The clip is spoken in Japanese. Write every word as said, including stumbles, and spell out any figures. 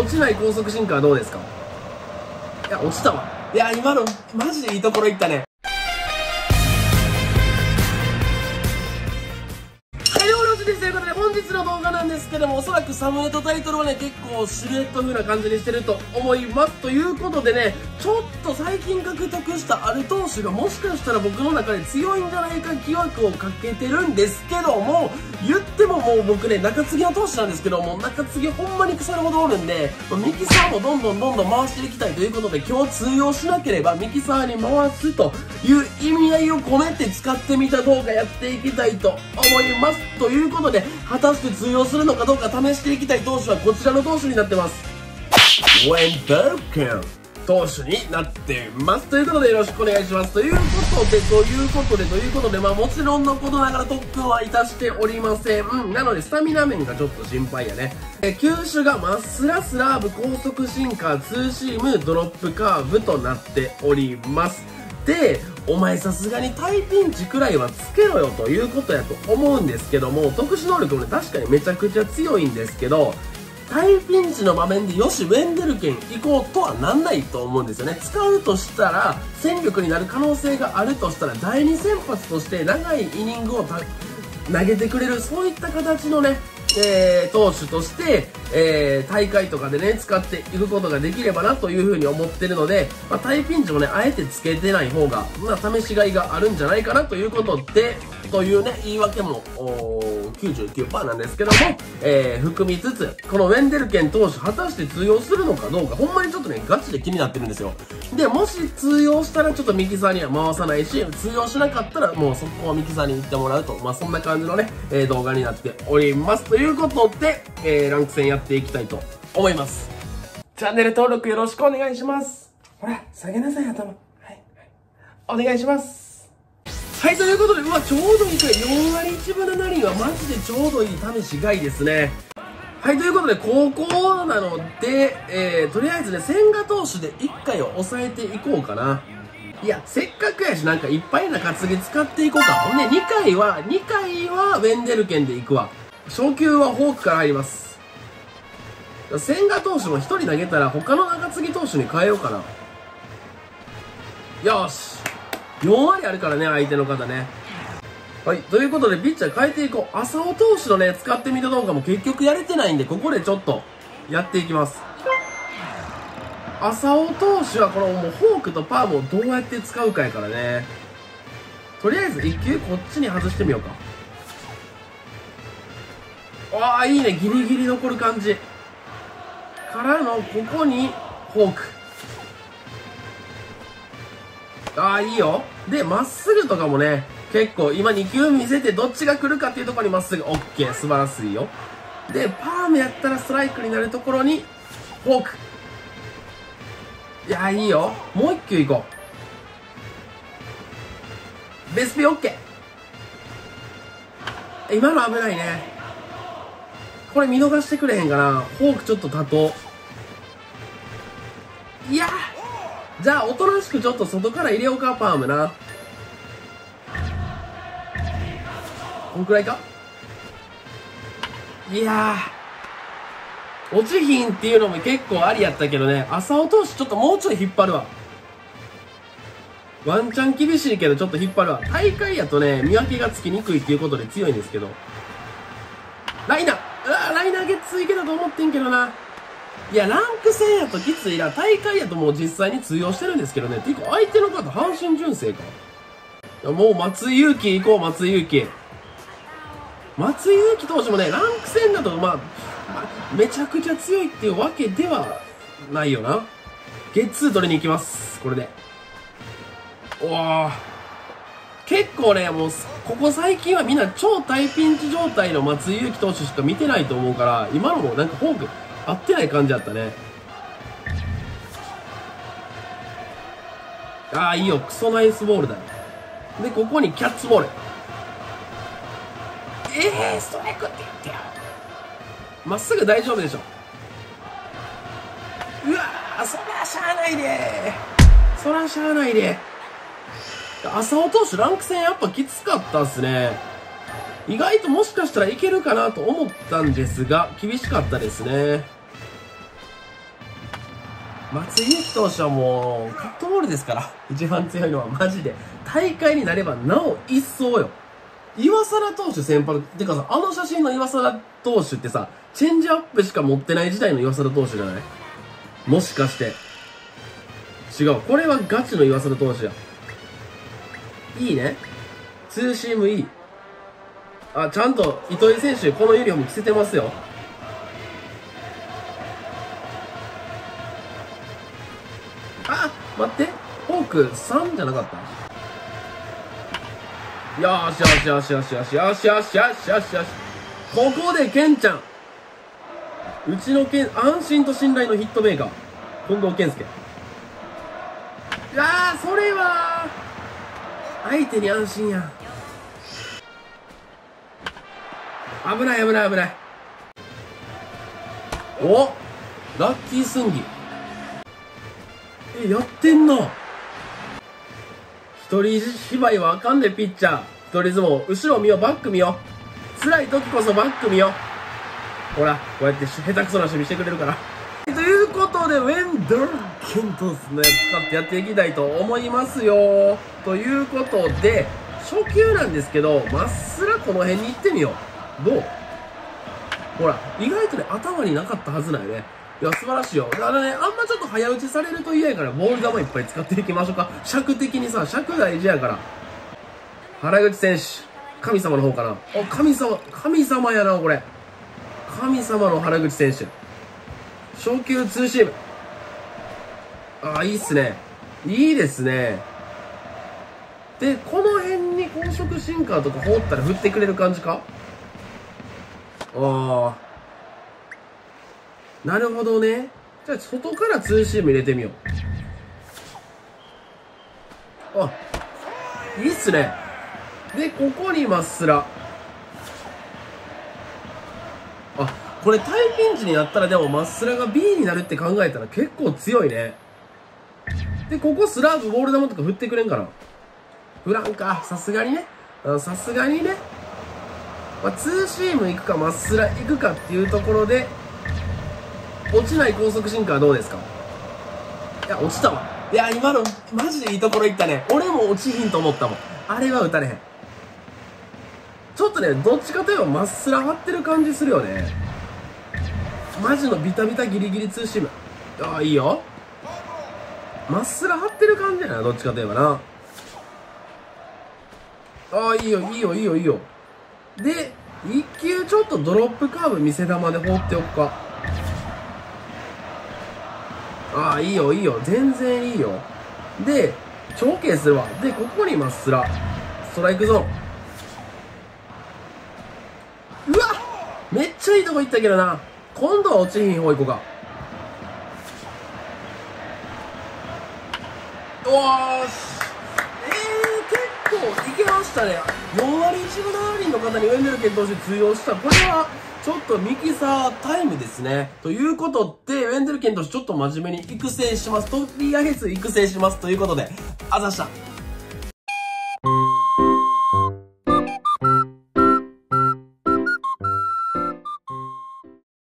落ちない高速シンカーはどうですか？いや、落ちたわ。いや、今の、マジでいいところいったね。ということで本日の動画なんですけども、おそらくサムネとタイトルはね、結構シルエット風な感じにしてると思います。ということでね、ちょっと最近獲得したある投手がもしかしたら僕の中で強いんじゃないか疑惑をかけてるんですけども、言ってももう僕ね、中継ぎの投手なんですけども、中継ぎほんまに腐るほどおるんで、ミキサーもどんどんどんどん回していきたいということで、今日通用しなければミキサーに回すという意味合いを込めて使ってみた動画やっていきたいと思います。ということで、果たして通用するのかどうか試していきたい投手はこちらの投手になってます。ウェンベルケン投手になってます。ということでよろしくお願いします。ということで、ということで、ということで、まあもちろんのことながら特訓はいたしておりません。うん、なのでスタミナ面がちょっと心配やね。え、球種がマッスラスラーブ、高速シンカー、ツーシーム、ドロップカーブとなっております。で、お前さすがにタイピンチくらいはつけろよということやと思うんですけども、特殊能力もね、確かにめちゃくちゃ強いんですけど、タイピンチの場面でよし、ウェンデルケン行こうとはなんないと思うんですよね。使うとしたら、戦力になる可能性があるとしたら、だいに先発として長いイニングを投げてくれる、そういった形のね、えー、投手として、えー、大会とかでね、使っていくことができればなというふうに思ってるので、まあ、タイピンチもね、あえてつけてない方が、まあ、試しがいがあるんじゃないかなということで、というね、言い訳も、きゅうじゅうきゅうパーセント なんですけども、えー、含みつつ、このウェンデルケン投手、果たして通用するのかどうか、ほんまにちょっとね、ガチで気になってるんですよ。で、もし通用したらちょっとミキサーには回さないし、通用しなかったらもうそこはミキサーに行ってもらうと、まあそんな感じのね、えー、動画になっております。ということで、えー、ランク戦やっていきたいと思います。チャンネル登録よろしくお願いします。ほら、下げなさい、頭。はい。お願いします。はい、ということで、うわ、ちょうどいいかい。よん割いちぶなな厘はマジでちょうどいい試しがいですね。はい、ということで、高校なので、えー、とりあえずね、千賀投手でいっかいを抑えていこうかな。いや、せっかくやし、なんかいっぱいな担ぎ使っていこうか。ほんで、にかいは、にかいはウェンデルケンでいくわ。初球はフォークから入ります。千賀投手もひとり投げたら、他の中継ぎ投手に変えようかな。よし。よん割あるからね、相手の方ね。はい。ということで、ピッチャー変えていこう。浅尾投手のね、使ってみた動画も結局やれてないんで、ここでちょっと、やっていきます。浅尾投手は、このもう、フォークとパームをどうやって使うかやからね。とりあえず、いっ球こっちに外してみようか。わあ、いいね。ギリギリ残る感じ。からの、ここに、フォーク。ああ、いいよ。で、まっすぐとかもね、結構、今に球見せてどっちが来るかっていうところにまっすぐ。オッケー、素晴らしいよ。で、パームやったらストライクになるところに、フォーク。いやー、いいよ。もう一球いこう。ベスピオッケー。今の危ないね。これ見逃してくれへんかな。フォークちょっと多投。いやー。じゃあ、おとなしくちょっと外から入れようか、パームな。こんくらいか？いやー。落ちひんっていうのも結構ありやったけどね。浅尾投手ちょっともうちょい引っ張るわ。ワンチャン厳しいけどちょっと引っ張るわ。大会やとね、見分けがつきにくいっていうことで強いんですけど。ライナーうわー、ライナーゲッツいけたと思ってんけどな。いや、ランク戦やときついな。大会やともう実際に通用してるんですけどね。ていうか、相手の方、阪神純正か。もう松井裕樹行こう、松井裕樹。松井裕樹投手もね、ランク戦だと、まあ、まあ、めちゃくちゃ強いっていうわけではないよな。ゲッツー取りに行きます。これで。おー。結構ね、もう、ここ最近はみんな超大ピンチ状態の松井裕樹投手しか見てないと思うから、今のもなんかフォーク、合ってない感じだったね。ああ、いいよ。クソナイスボールだよ。で、ここにキャッツボール。ええー、ストライクって言ってよ。まっすぐ大丈夫でしょ。うわー、そらしゃあないでー。そらしゃあないで。浅尾投手ランク戦やっぱきつかったっすね。意外ともしかしたらいけるかなと思ったんですが、厳しかったですね。 松井裕樹投手はもう、カットボールですから。一番強いのはマジで。大会になればなお一層よ。岩貞投手先発。てかさ、あの写真の岩貞投手ってさ、チェンジアップしか持ってない時代の岩貞投手じゃない？もしかして。違う。これはガチの岩貞投手や。いいね。ツーシームいい。あ、ちゃんと糸井選手、このユニフォーム着せてますよ。あ、待って。フォークさんじゃなかった？よーしよしよしよしよしよしよしよしよしよし。ここでケンちゃん。うちのケン、安心と信頼のヒットメーカー。近藤健介。いやー、それは、相手に安心や。危ない危ない危ない。お、ラッキースンギ。え、やってんな。一人芝居はあかんで、ピッチャー。一人相撲。後ろ見よ、バック見よ。辛い時こそバック見よ。ほら、こうやって下手くそな守備してくれるから。ということで、ウェンダル・ケントスね、使ってやっていきたいと思いますよ。ということで、初球なんですけど、まっすらこの辺に行ってみよう。どう？ほら、意外とね、頭になかったはずなんよね。いや、素晴らしいよ。だからね、あんまちょっと早打ちされると嫌やから、ボール球いっぱい使っていきましょうか。尺的にさ、尺大事やから。原口選手、神様の方かな。お、神様、神様やな、これ。神様の原口選手。初球ツーシーム。ああ、いいっすね。いいですね。で、この辺に高速シンカーとか放ったら振ってくれる感じか？ああ。なるほどね。じゃあ、外からツーシーム入れてみよう。あ、いいっすね。で、ここにまっすら。あ、これタイピンチになったらでもまっすらが ビー になるって考えたら結構強いね。で、ここスラーブボール球とか振ってくれんかな？振らんか。さすがにね。さすがにね。まあ、ツーシーム行くかまっすら行くかっていうところで、落ちない高速シンカーどうですか？いや、落ちたわ。いや、今のマジでいいところ行ったね。俺も落ちひんと思ったもん。あれは打たれへん。ちょっとね、どっちかといえばまっすら張ってる感じするよね。マジのビタビタギリギリツーシーム。ああ、いいよ。まっすら張ってる感じやな、どっちかといえばな。ああ、いいよ、いいよ、いいよ、いいよ。で、一球ちょっとドロップカーブ見せ球で放っておくか。ああ、いいよ、いいよ。全然いいよ。で、長径するわ。で、ここにまっすら。ストライクゾーン。うわっ、めっちゃいいとこ行ったけどな。今度は落ちひん方行こうか。おーし。えー、結構いけましたね。よん割いちぶなな厘の方にウェンデルケン投手通用した。これは、ちょっとミキサータイムですね。ということで、ウェンデルケン投手ちょっと真面目に育成します。とりあえず育成します。ということで、あざした。